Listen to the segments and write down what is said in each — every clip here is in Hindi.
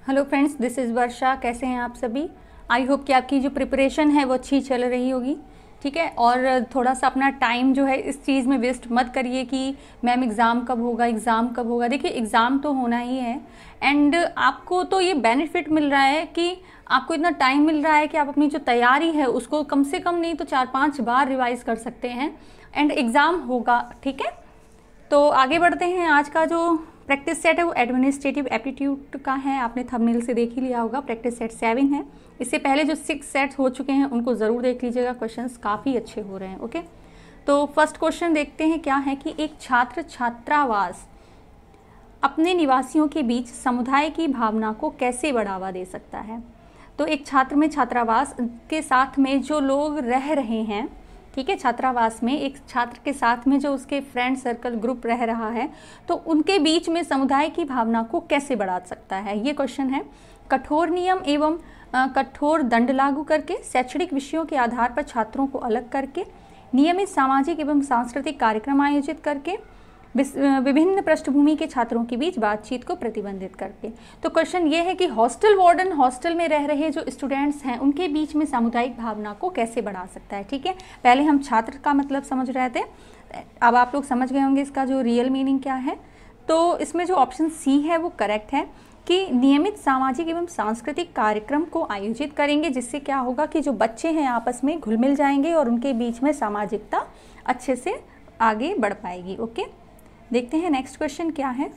Hello friends, this is Varsha. कैसे हैं आप सभी? आई होप कि आपकी जो प्रिपरेशन है वो अच्छी चल रही होगी। ठीक है, और थोड़ा सा अपना टाइम जो है इस चीज़ में वेस्ट मत करिए कि मैम एग्ज़ाम कब होगा, एग्ज़ाम कब होगा। देखिए, एग्ज़ाम तो होना ही है एंड आपको तो ये बेनिफिट मिल रहा है कि आपको इतना टाइम मिल रहा है कि आप अपनी जो तैयारी है उसको कम से कम नहीं तो 4-5 बार रिवाइज़ कर सकते हैं एंड एग्ज़ाम होगा। ठीक है, तो आगे बढ़ते हैं। आज का जो प्रैक्टिस सेट है वो एडमिनिस्ट्रेटिव एप्टीट्यूड का है। आपने थंबनेल से देख ही लिया होगा। प्रैक्टिस सेट 7 है। इससे पहले जो 6 सेट्स हो चुके हैं उनको ज़रूर देख लीजिएगा। क्वेश्चंस काफ़ी अच्छे हो रहे हैं। ओके, तो फर्स्ट क्वेश्चन देखते हैं क्या है कि एक छात्र छात्रावास अपने निवासियों के बीच समुदाय की भावना को कैसे बढ़ावा दे सकता है। तो एक छात्र में छात्रावास के साथ में जो लोग रह रहे हैं, ठीक है, छात्रावास में एक छात्र के साथ में जो उसके फ्रेंड सर्कल ग्रुप रह रहा है, तो उनके बीच में समुदाय की भावना को कैसे बढ़ा सकता है, ये क्वेश्चन है। कठोर नियम एवं कठोर दंड लागू करके, शैक्षणिक विषयों के आधार पर छात्रों को अलग करके, नियमित सामाजिक एवं सांस्कृतिक कार्यक्रम आयोजित करके, विभिन्न पृष्ठभूमि के छात्रों के बीच बातचीत को प्रतिबंधित करके। तो क्वेश्चन ये है कि हॉस्टल वार्डन हॉस्टल में रह रहे जो स्टूडेंट्स हैं उनके बीच में सामुदायिक भावना को कैसे बढ़ा सकता है। ठीक है, पहले हम छात्र का मतलब समझ रहे थे, अब आप लोग समझ गए होंगे इसका जो रियल मीनिंग क्या है। तो इसमें जो ऑप्शन सी है वो करेक्ट है कि नियमित सामाजिक एवं सांस्कृतिक कार्यक्रम को आयोजित करेंगे, जिससे क्या होगा कि जो बच्चे हैं आपस में घुल मिल जाएंगे और उनके बीच में सामाजिकता अच्छे से आगे बढ़ पाएगी। ओके, देखते हैं नेक्स्ट क्वेश्चन क्या है।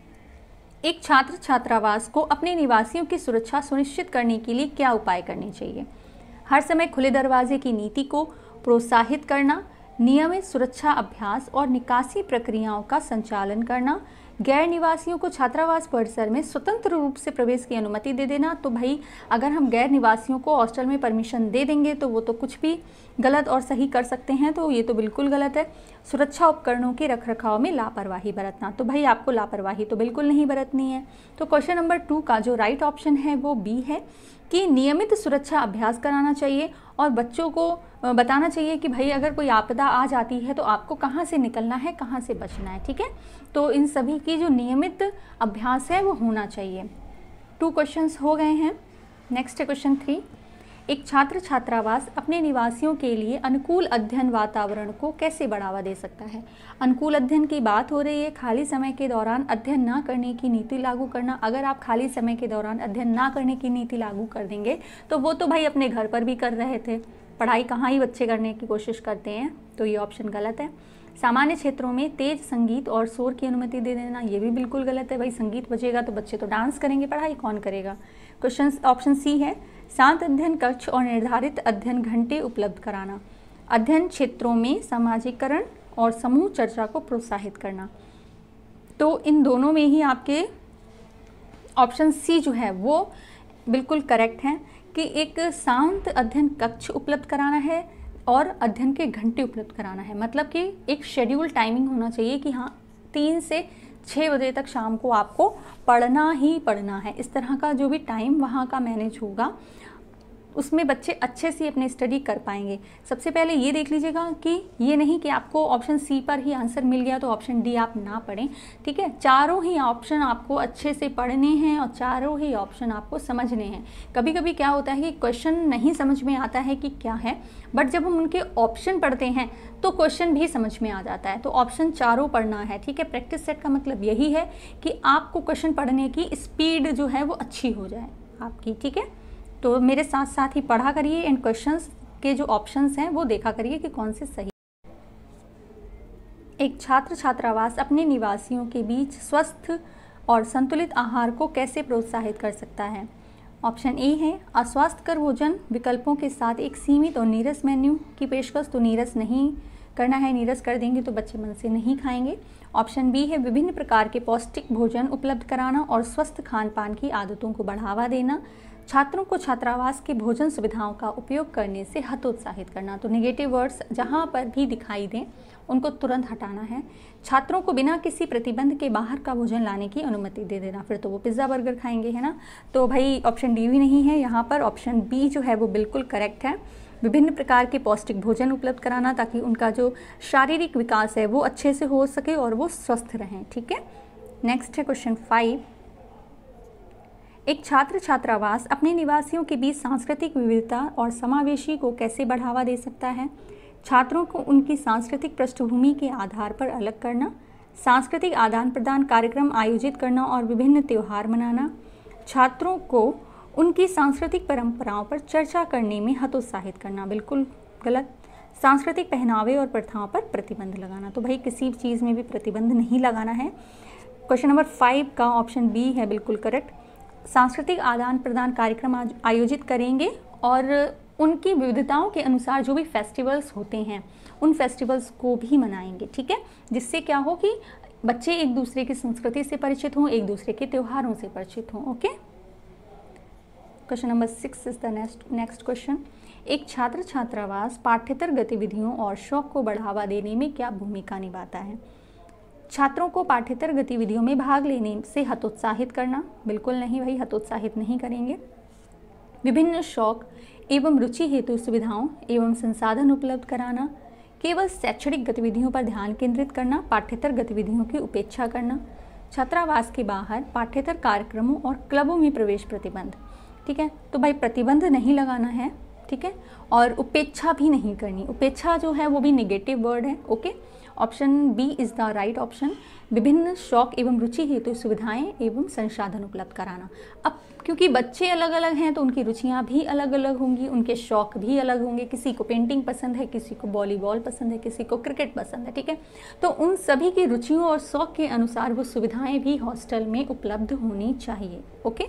एक छात्र छात्रावास को अपने निवासियों की सुरक्षा सुनिश्चित करने के लिए क्या उपाय करने चाहिए। हर समय खुले दरवाजे की नीति को प्रोत्साहित करना, नियमित सुरक्षा अभ्यास और निकासी प्रक्रियाओं का संचालन करना, गैर निवासियों को छात्रावास परिसर में स्वतंत्र रूप से प्रवेश की अनुमति दे देना। तो भाई, अगर हम गैर निवासियों को हॉस्टल में परमिशन दे देंगे तो वो तो कुछ भी गलत और सही कर सकते हैं, तो ये तो बिल्कुल गलत है। सुरक्षा उपकरणों के रखरखाव में लापरवाही बरतना, तो भाई आपको लापरवाही तो बिल्कुल नहीं बरतनी है। तो क्वेश्चन नंबर 2 का जो राइट ऑप्शन है वो बी है कि नियमित सुरक्षा अभ्यास कराना चाहिए और बच्चों को बताना चाहिए कि भाई अगर कोई आपदा आ जाती है तो आपको कहाँ से निकलना है, कहाँ से बचना है। ठीक है, तो इन सभी की जो नियमित अभ्यास है वो होना चाहिए। 2 क्वेश्चंस हो गए हैं। नेक्स्ट है क्वेश्चन 3। एक छात्र छात्रावास अपने निवासियों के लिए अनुकूल अध्ययन वातावरण को कैसे बढ़ावा दे सकता है। अनुकूल अध्ययन की बात हो रही है, खाली समय के दौरान अध्ययन ना करने की नीति लागू करना। अगर आप खाली समय के दौरान अध्ययन ना करने की नीति लागू कर देंगे तो वो तो भाई अपने घर पर भी कर रहे थे, पढ़ाई कहाँ ही बच्चे करने की कोशिश करते हैं, तो ये ऑप्शन गलत है। सामान्य क्षेत्रों में तेज संगीत और शोर की अनुमति दे देना, ये भी बिल्कुल गलत है। भाई संगीत बजेगा तो बच्चे तो डांस करेंगे, पढ़ाई कौन करेगा। क्वेश्चन ऑप्शन सी है, शांत अध्ययन कक्ष और निर्धारित अध्ययन घंटे उपलब्ध कराना, अध्ययन क्षेत्रों में सामाजिकरण और समूह चर्चा को प्रोत्साहित करना। तो इन दोनों में ही आपके ऑप्शन सी जो है वो बिल्कुल करेक्ट है कि एक शांत अध्ययन कक्ष उपलब्ध कराना है और अध्ययन के घंटे उपलब्ध कराना है। मतलब कि एक शेड्यूल टाइमिंग होना चाहिए कि हाँ 3 से 6 बजे तक शाम को आपको पढ़ना ही पढ़ना है। इस तरह का जो भी टाइम वहाँ का मैनेज होगा उसमें बच्चे अच्छे से अपने स्टडी कर पाएंगे। सबसे पहले ये देख लीजिएगा कि ये नहीं कि आपको ऑप्शन सी पर ही आंसर मिल गया तो ऑप्शन डी आप ना पढ़ें। ठीक है, चारों ही ऑप्शन आपको अच्छे से पढ़ने हैं और चारों ही ऑप्शन आपको समझने हैं। कभी कभी क्या होता है कि क्वेश्चन नहीं समझ में आता है कि क्या है, बट जब हम उनके ऑप्शन पढ़ते हैं तो क्वेश्चन भी समझ में आ जाता है। तो ऑप्शन चारों पढ़ना है। ठीक है, प्रैक्टिस सेट का मतलब यही है कि आपको क्वेश्चन पढ़ने की स्पीड जो है वो अच्छी हो जाए आपकी। ठीक है, तो मेरे साथ साथ ही पढ़ा करिए एंड क्वेश्चंस के जो ऑप्शंस हैं वो देखा करिए कि कौन से सही। एक छात्र छात्रावास अपने निवासियों के बीच स्वस्थ और संतुलित आहार को कैसे प्रोत्साहित कर सकता है। ऑप्शन ए है, अस्वास्थ्यकर भोजन विकल्पों के साथ एक सीमित और नीरस मेन्यू की पेशकश। तो नीरस नहीं करना है, नीरस कर देंगे तो बच्चे मन से नहीं खाएंगे। ऑप्शन बी है, विभिन्न प्रकार के पौष्टिक भोजन उपलब्ध कराना और स्वस्थ खान पान की आदतों को बढ़ावा देना। छात्रों को छात्रावास की भोजन सुविधाओं का उपयोग करने से हतोत्साहित करना। तो नेगेटिव वर्ड्स जहाँ पर भी दिखाई दें उनको तुरंत हटाना है। छात्रों को बिना किसी प्रतिबंध के बाहर का भोजन लाने की अनुमति दे देना, फिर तो वो पिज़्ज़ा बर्गर खाएंगे, है ना। तो भाई ऑप्शन डी भी नहीं है यहाँ पर, ऑप्शन बी जो है वो बिल्कुल करेक्ट है। विभिन्न प्रकार के पौष्टिक भोजन उपलब्ध कराना ताकि उनका जो शारीरिक विकास है वो अच्छे से हो सके और वो स्वस्थ रहें। ठीक है, नेक्स्ट है क्वेश्चन 5। एक छात्र छात्रावास अपने निवासियों के बीच सांस्कृतिक विविधता और समावेशी को कैसे बढ़ावा दे सकता है? छात्रों को उनकी सांस्कृतिक पृष्ठभूमि के आधार पर अलग करना, सांस्कृतिक आदान प्रदान कार्यक्रम आयोजित करना और विभिन्न त्यौहार मनाना, छात्रों को उनकी सांस्कृतिक परंपराओं पर चर्चा करने में हतोत्साहित करना। बिल्कुल गलत। सांस्कृतिक पहनावे और प्रथाओं पर प्रतिबंध लगाना। तो भाई किसी भी चीज़ में भी प्रतिबंध नहीं लगाना है। क्वेश्चन नंबर 5 का ऑप्शन बी है बिल्कुल करेक्ट। सांस्कृतिक आदान प्रदान कार्यक्रम आयोजित करेंगे और उनकी विविधताओं के अनुसार जो भी फेस्टिवल्स होते हैं उन फेस्टिवल्स को भी मनाएंगे, ठीक है, जिससे क्या हो कि बच्चे एक दूसरे की संस्कृति से परिचित हों, एक दूसरे के त्योहारों से परिचित हों। Okay, question number 6 is the next question. एक छात्र छात्रावास पाठ्येतर गतिविधियों और शौक को बढ़ावा देने में क्या भूमिका निभाता है? छात्रों को पाठ्येतर गतिविधियों में भाग लेने से हतोत्साहित करना। बिल्कुल नहीं भाई, हतोत्साहित नहीं करेंगे। विभिन्न शौक एवं रुचि हेतु सुविधाओं एवं संसाधन उपलब्ध कराना, केवल शैक्षणिक गतिविधियों पर ध्यान केंद्रित करना, पाठ्येतर गतिविधियों की उपेक्षा करना, छात्रावास के बाहर पाठ्येतर कार्यक्रमों और क्लबों में प्रवेश प्रतिबंध। ठीक है, तो भाई प्रतिबंध नहीं लगाना है, ठीक है, और उपेक्षा भी नहीं करनी। उपेक्षा जो है वो भी नेगेटिव वर्ड है। Okay, option B is the right option. विभिन्न शौक एवं रुचि हेतु सुविधाएं एवं संसाधन उपलब्ध कराना। अब क्योंकि बच्चे अलग अलग हैं तो उनकी रुचियां भी अलग अलग होंगी, उनके शौक भी अलग होंगे। किसी को पेंटिंग पसंद है, किसी को वॉलीबॉल पसंद है, किसी को क्रिकेट पसंद है, ठीक है, तो उन सभी की रुचियों और शौक के अनुसार वो सुविधाएं भी हॉस्टल में उपलब्ध होनी चाहिए। ओके,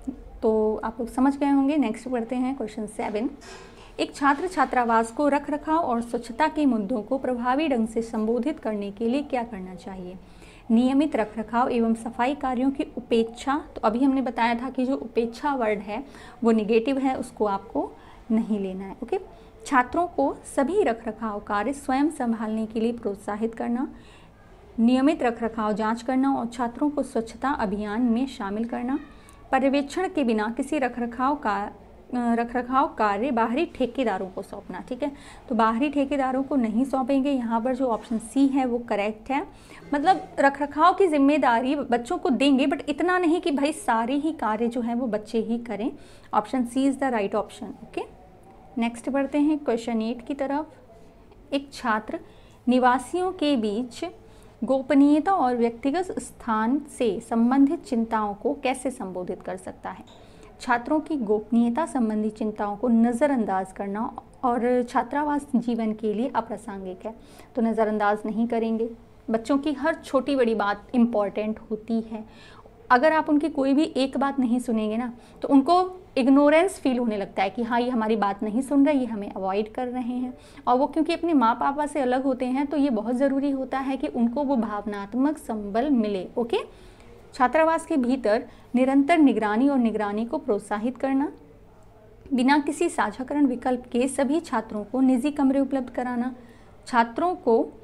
तो आप लोग समझ गए होंगे। नेक्स्ट पढ़ते हैं क्वेश्चन 7। एक छात्र छात्रावास को रख रखाव और स्वच्छता के मुद्दों को प्रभावी ढंग से संबोधित करने के लिए क्या करना चाहिए? नियमित रख रखाव एवं सफाई कार्यों की उपेक्षा। तो अभी हमने बताया था कि जो उपेक्षा वर्ड है वो निगेटिव है, उसको आपको नहीं लेना है। ओके, छात्रों को सभी रख रखाव कार्य स्वयं संभालने के लिए प्रोत्साहित करना, नियमित रख रखाव जाँच करना और छात्रों को स्वच्छता अभियान में शामिल करना, पर्यवेक्षण के बिना किसी रखरखाव कार्य बाहरी ठेकेदारों को सौंपना। ठीक है, तो बाहरी ठेकेदारों को नहीं सौंपेंगे। यहाँ पर जो ऑप्शन सी है वो करेक्ट है। मतलब रखरखाव की जिम्मेदारी बच्चों को देंगे, बट इतना नहीं कि भाई सारे ही कार्य जो है वो बच्चे ही करें। Option C is the right option. Okay, next बढ़ते हैं क्वेश्चन 8 की तरफ। एक छात्र निवासियों के बीच गोपनीयता और व्यक्तिगत स्थान से संबंधित चिंताओं को कैसे संबोधित कर सकता है? छात्रों की गोपनीयता संबंधी चिंताओं को नज़रअंदाज करना और छात्रावास जीवन के लिए अप्रासंगिक है, तो नज़रअंदाज नहीं करेंगे। बच्चों की हर छोटी बड़ी बात इम्पॉर्टेंट होती है। अगर आप उनकी कोई भी एक बात नहीं सुनेंगे ना, तो उनको इग्नोरेंस फील होने लगता है कि हाँ, ये हमारी बात नहीं सुन रहे, ये हमें अवॉइड कर रहे हैं। और वो क्योंकि अपने माँ पापा से अलग होते हैं, तो ये बहुत ज़रूरी होता है कि उनको वो भावनात्मक संबल मिले। ओके, छात्रावास के भीतर निरंतर निगरानी और निगरानी को प्रोत्साहित करना, बिना किसी साझाकरण विकल्प के सभी छात्रों को निजी कमरे उपलब्ध कराना, छात्रों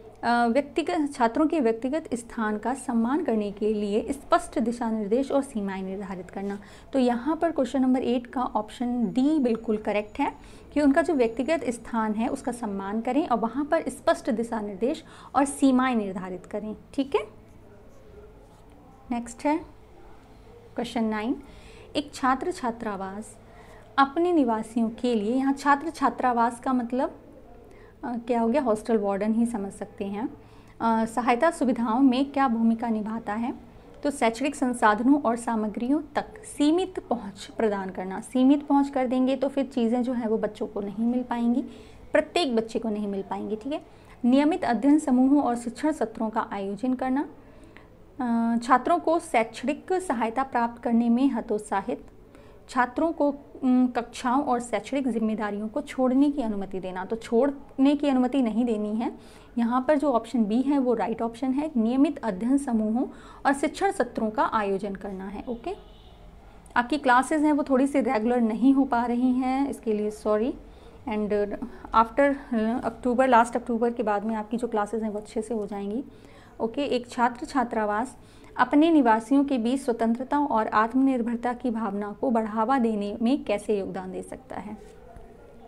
के व्यक्तिगत स्थान का सम्मान करने के लिए स्पष्ट दिशा निर्देश और सीमाएं निर्धारित करना। तो यहाँ पर क्वेश्चन नंबर 8 का ऑप्शन डी बिल्कुल करेक्ट है कि उनका जो व्यक्तिगत स्थान है उसका सम्मान करें और वहाँ पर स्पष्ट दिशा निर्देश और सीमाएं निर्धारित करें। ठीक है, नेक्स्ट है क्वेश्चन 9। एक छात्र छात्रावास अपने निवासियों के लिए, यहाँ छात्र छात्रावास का मतलब क्या हो गया, हॉस्टल वार्डन ही समझ सकते हैं, सहायता सुविधाओं में क्या भूमिका निभाता है? तो शैक्षणिक संसाधनों और सामग्रियों तक सीमित पहुंच प्रदान करना। सीमित पहुंच कर देंगे तो फिर चीज़ें जो है वो बच्चों को नहीं मिल पाएंगी, प्रत्येक बच्चे को नहीं मिल पाएंगी। ठीक है, नियमित अध्ययन समूहों और शिक्षण सत्रों का आयोजन करना, छात्रों को शैक्षणिक सहायता प्राप्त करने में हतोत्साहित, छात्रों को कक्षाओं और शैक्षणिक जिम्मेदारियों को छोड़ने की अनुमति देना। तो छोड़ने की अनुमति नहीं देनी है। यहाँ पर जो ऑप्शन बी है वो राइट ऑप्शन है, नियमित अध्ययन समूहों और शिक्षण सत्रों का आयोजन करना है। ओके, आपकी क्लासेस हैं वो थोड़ी सी रेगुलर नहीं हो पा रही हैं, इसके लिए sorry. And after October, last October के बाद में आपकी जो क्लासेस हैं वो अच्छे से हो जाएंगी। ओके, एक छात्र छात्रावास अपने निवासियों के बीच स्वतंत्रता और आत्मनिर्भरता की भावना को बढ़ावा देने में कैसे योगदान दे सकता है?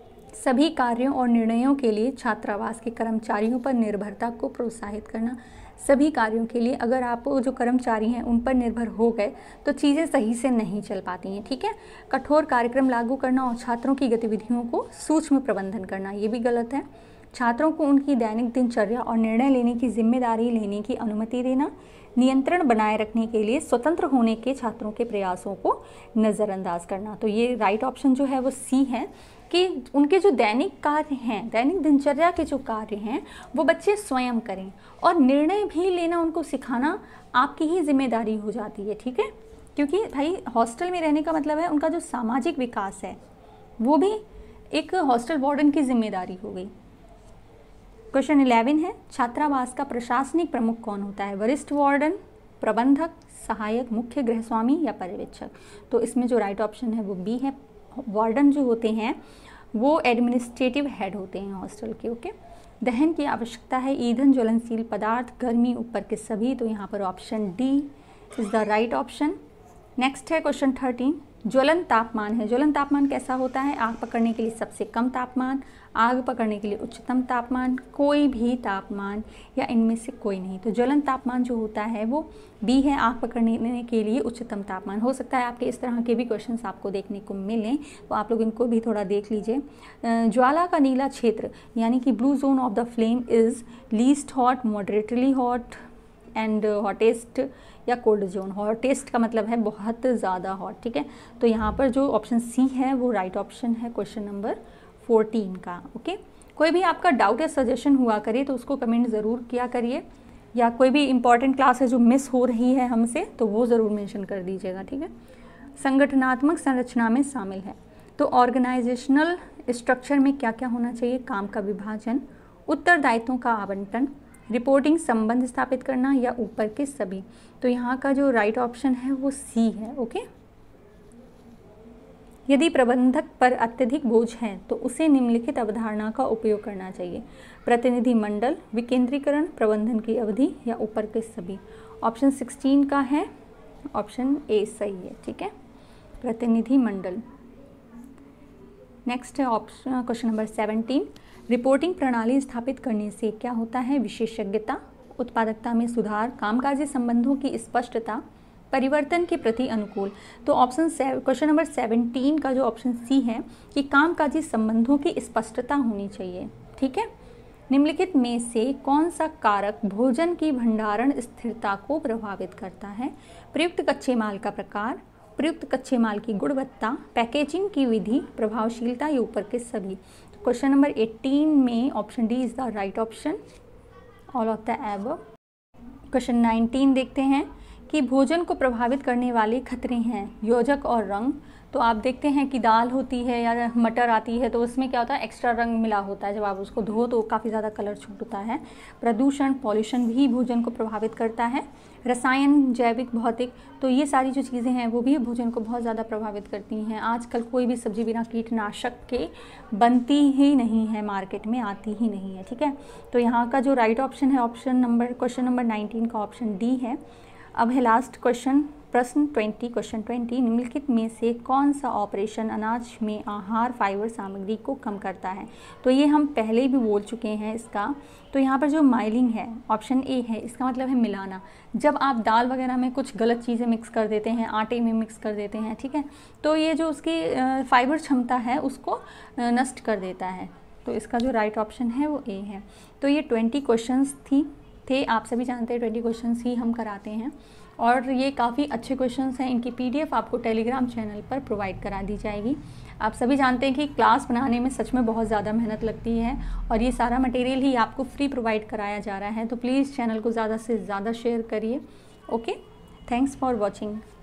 सभी कार्यों और निर्णयों के लिए छात्रावास के कर्मचारियों पर निर्भरता को प्रोत्साहित करना, सभी कार्यों के लिए अगर आप जो कर्मचारी हैं उन पर निर्भर हो गए तो चीज़ें सही से नहीं चल पाती हैं, ठीक है। कठोर कार्यक्रम लागू करना और छात्रों की गतिविधियों को सूक्ष्म प्रबंधन करना, ये भी गलत है। छात्रों को उनकी दैनिक दिनचर्या और निर्णय लेने की जिम्मेदारी लेने की अनुमति देना, नियंत्रण बनाए रखने के लिए स्वतंत्र होने के छात्रों के प्रयासों को नज़रअंदाज करना। तो ये राइट ऑप्शन जो है वो सी है कि उनके जो दैनिक कार्य हैं, दैनिक दिनचर्या के जो कार्य हैं वो बच्चे स्वयं करें और निर्णय भी लेना उनको सिखाना आपकी ही जिम्मेदारी हो जाती है, ठीक है। क्योंकि भाई हॉस्टल में रहने का मतलब है उनका जो सामाजिक विकास है वो भी एक हॉस्टल वार्डन की जिम्मेदारी हो गई। क्वेश्चन 11 है, छात्रावास का प्रशासनिक प्रमुख कौन होता है? वरिष्ठ वार्डन, प्रबंधक, सहायक, मुख्य गृहस्वामी या पर्यवेक्षक? तो इसमें जो राइट ऑप्शन है वो बी है। वार्डन जो होते हैं वो एडमिनिस्ट्रेटिव हेड होते हैं हॉस्टल के, ओके। दहन की आवश्यकता है, ईंधन, ज्वलनशील पदार्थ, गर्मी, ऊपर के सभी। तो यहाँ पर option D is the right option. Next है क्वेश्चन 13, ज्वलन तापमान है। ज्वलन तापमान कैसा होता है? आग पकड़ने के लिए सबसे कम तापमान, आग पकड़ने के लिए उच्चतम तापमान, कोई भी तापमान या इनमें से कोई नहीं। तो ज्वलन तापमान जो होता है वो बी है, आग पकड़ने के लिए उच्चतम तापमान। हो सकता है आपके इस तरह के भी क्वेश्चंस आपको देखने को मिलें, तो आप लोग इनको भी थोड़ा देख लीजिए। ज्वाला का नीला क्षेत्र यानी कि blue zone of the flame is least hot, moderately hot and hottest या कोल्ड जोन। हॉटेस्ट का मतलब है बहुत ज़्यादा हॉट, ठीक है। तो यहाँ पर जो ऑप्शन सी है वो राइट ऑप्शन है क्वेश्चन नंबर 14 का, ओके। कोई भी आपका डाउट या सजेशन हुआ करे तो उसको कमेंट ज़रूर किया करिए, या कोई भी इंपॉर्टेंट क्लास है जो मिस हो रही है हमसे तो वो ज़रूर मेंशन कर दीजिएगा, ठीक है। संगठनात्मक संरचना में शामिल है, तो ऑर्गेनाइजेशनल स्ट्रक्चर में क्या क्या होना चाहिए? काम का विभाजन, उत्तरदायित्वों का आवंटन, रिपोर्टिंग, संबंध स्थापित करना या ऊपर के सभी। तो यहाँ का जो राइट ऑप्शन है वो सी है, ओके। यदि प्रबंधक पर अत्यधिक बोझ है तो उसे निम्नलिखित अवधारणा का उपयोग करना चाहिए: प्रतिनिधि मंडल, विकेंद्रीकरण, प्रबंधन की अवधि या ऊपर के सभी। ऑप्शन 16 का है ऑप्शन ए सही है, ठीक है, प्रतिनिधि मंडल। नेक्स्ट है ऑप्शन क्वेश्चन नंबर 17, रिपोर्टिंग प्रणाली स्थापित करने से क्या होता है? विशेषज्ञता, उत्पादकता में सुधार, कामकाजी संबंधों की स्पष्टता, परिवर्तन के प्रति अनुकूल। तो क्वेश्चन नंबर 17 का जो ऑप्शन सी है कि कामकाजी संबंधों की स्पष्टता होनी चाहिए, ठीक है। निम्नलिखित में से कौन सा कारक भोजन की भंडारण स्थिरता को प्रभावित करता है? प्रयुक्त कच्चे माल का प्रकार, प्रयुक्त कच्चे माल की गुणवत्ता, पैकेजिंग की विधि, प्रभावशीलता या ऊपर के सभी। क्वेश्चन नंबर 18 में option D is the right option, all of the above. Question 19 देखते हैं कि भोजन को प्रभावित करने वाले खतरे हैं योजक और रंग। तो आप देखते हैं कि दाल होती है या मटर आती है तो उसमें क्या होता है? एक्स्ट्रा रंग मिला होता है, जब आप उसको धो तो काफ़ी ज़्यादा कलर छूटता है। प्रदूषण, पॉल्यूशन भी भोजन को प्रभावित करता है। रसायन, जैविक, भौतिक, तो ये सारी जो चीज़ें हैं वो भी भोजन को बहुत ज़्यादा प्रभावित करती हैं। आजकल कोई भी सब्ज़ी बिना कीटनाशक के बनती ही नहीं है, मार्केट में आती ही नहीं है, ठीक है। तो यहाँ का जो राइट ऑप्शन है क्वेश्चन नंबर 19 का ऑप्शन डी है। अब है लास्ट क्वेश्चन, प्रश्न 20, क्वेश्चन 20, निम्नलिखित में से कौन सा ऑपरेशन अनाज में आहार फाइबर सामग्री को कम करता है? तो ये हम पहले भी बोल चुके हैं इसका। तो यहाँ पर जो माइलिंग है ऑप्शन ए है, इसका मतलब है मिलाना। जब आप दाल वगैरह में कुछ गलत चीज़ें मिक्स कर देते हैं, आटे में मिक्स कर देते हैं, ठीक है, तो ये जो उसकी फाइबर क्षमता है उसको नष्ट कर देता है। तो इसका जो राइट ऑप्शन है वो ए है। तो ये 20 क्वेश्चंस थे, आप सभी जानते हैं 20 क्वेश्चंस ही हम कराते हैं और ये काफ़ी अच्छे क्वेश्चंस हैं। इनकी PDF आपको टेलीग्राम चैनल पर प्रोवाइड करा दी जाएगी। आप सभी जानते हैं कि क्लास बनाने में सच में बहुत ज़्यादा मेहनत लगती है और ये सारा मटेरियल ही आपको फ्री प्रोवाइड कराया जा रहा है। तो प्लीज़ चैनल को ज़्यादा से ज़्यादा शेयर करिए, ओके। Thanks for watching.